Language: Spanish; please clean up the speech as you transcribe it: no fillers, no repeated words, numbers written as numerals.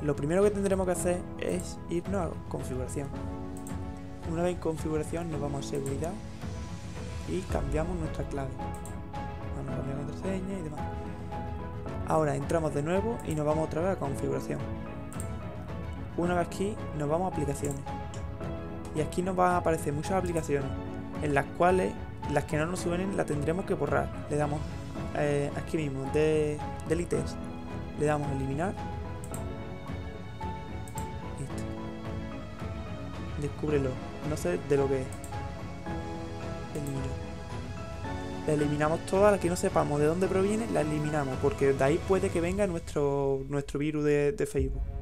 Lo primero que tendremos que hacer es irnos a configuración. Una vez en configuración nos vamos a seguridad y cambiamos nuestra clave. Vamos a cambiar contraseña y demás. Ahora entramos de nuevo y nos vamos otra vez a configuración. Una vez aquí nos vamos a aplicaciones. Y aquí nos van a aparecer muchas aplicaciones en las cuales las que no nos suenen las tendremos que borrar. Le damos aquí mismo de deletes, le damos a eliminar. Listo. Descúbrelo. No sé de lo que es. Elimina. La eliminamos todas, las que no sepamos de dónde proviene, la eliminamos, porque de ahí puede que venga nuestro virus de Facebook.